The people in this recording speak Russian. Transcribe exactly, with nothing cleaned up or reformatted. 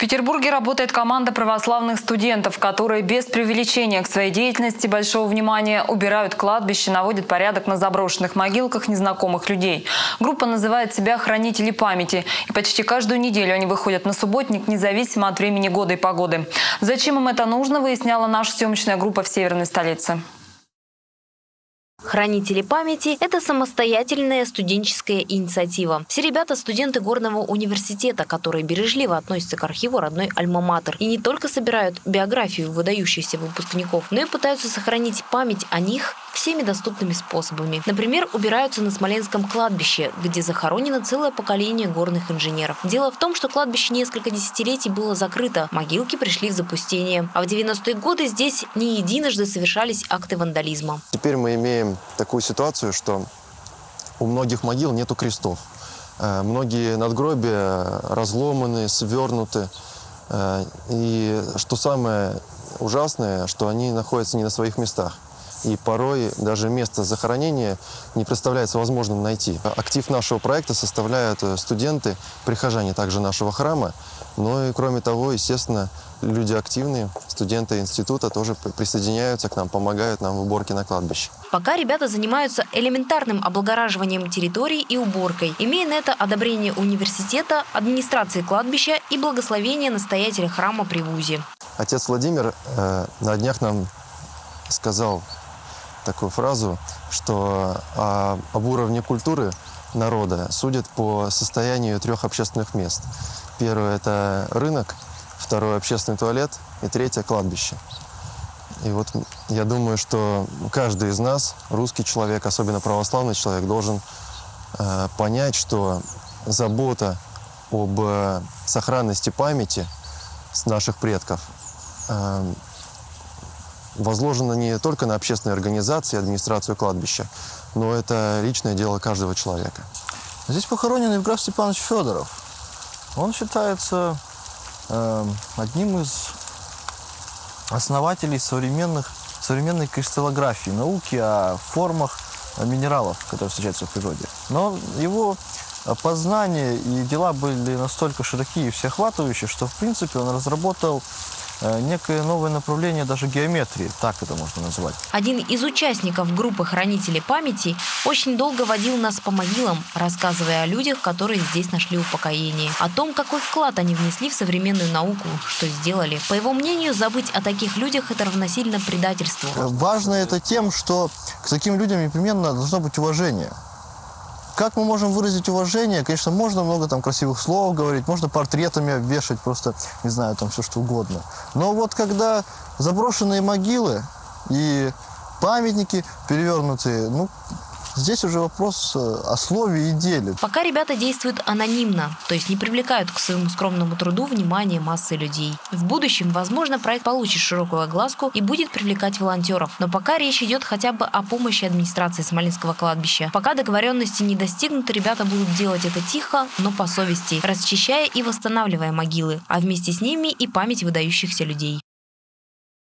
Петербурге работает команда православных студентов, которые без преувеличения к своей деятельности большого внимания убирают кладбище, наводят порядок на заброшенных могилках незнакомых людей. Группа называет себя «Хранители памяти». И почти каждую неделю они выходят на субботник, независимо от времени года и погоды. Зачем им это нужно, выясняла наша съемочная группа в северной столице. Хранители памяти – это самостоятельная студенческая инициатива. Все ребята – студенты горного университета, которые бережливо относятся к архиву родной альма-матер. И не только собирают биографию выдающихся выпускников, но и пытаются сохранить память о них всеми доступными способами. Например, убираются на Смоленском кладбище, где захоронено целое поколение горных инженеров. Дело в том, что кладбище несколько десятилетий было закрыто, могилки пришли в запустение. А в девяностые годы здесь не единожды совершались акты вандализма. Теперь мы имеем такую ситуацию, что у многих могил нету крестов. Многие надгробия разломаны, свернуты. И что самое ужасное, что они находятся не на своих местах. И порой даже место захоронения не представляется возможным найти. Актив нашего проекта составляют студенты, прихожане также нашего храма. Но и кроме того, естественно, люди активные, студенты института тоже присоединяются к нам, помогают нам в уборке на кладбище. Пока ребята занимаются элементарным облагораживанием территорий и уборкой, имея на это одобрение университета, администрации кладбища и благословение настоятеля храма при вузе. Отец Владимир э, на днях нам сказал такую фразу, что о, об уровне культуры народа судят по состоянию трех общественных мест. Первое – это рынок, второе – общественный туалет и третье – кладбище. И вот я думаю, что каждый из нас, русский человек, особенно православный человек, должен э, понять, что забота об э, сохранности памяти наших предков э, возложена не только на общественные организации и администрацию кладбища, но это личное дело каждого человека. Здесь похоронен Евграф Степанович Федоров. Он считается э, одним из основателей современных, современной кристаллографии, науки о формах минералов, которые встречаются в природе. Но его познания и дела были настолько широкие и всеохватывающие, что, в принципе, он разработал некое новое направление даже геометрии, так это можно назвать. Один из участников группы «Хранители памяти» очень долго водил нас по могилам, рассказывая о людях, которые здесь нашли упокоение, о том, какой вклад они внесли в современную науку, что сделали. По его мнению, забыть о таких людях – это равносильно предательству. Важно это тем, что к таким людям непременно должно быть уважение. Как мы можем выразить уважение? Конечно, можно много там красивых слов говорить, можно портретами обвешать, просто, не знаю, там все что угодно. Но вот когда заброшенные могилы и памятники перевернутые, ну, здесь уже вопрос о слове и деле. Пока ребята действуют анонимно, то есть не привлекают к своему скромному труду внимание массы людей. В будущем, возможно, проект получит широкую огласку и будет привлекать волонтеров. Но пока речь идет хотя бы о помощи администрации Смоленского кладбища. Пока договоренности не достигнуты, ребята будут делать это тихо, но по совести, расчищая и восстанавливая могилы, а вместе с ними и память выдающихся людей.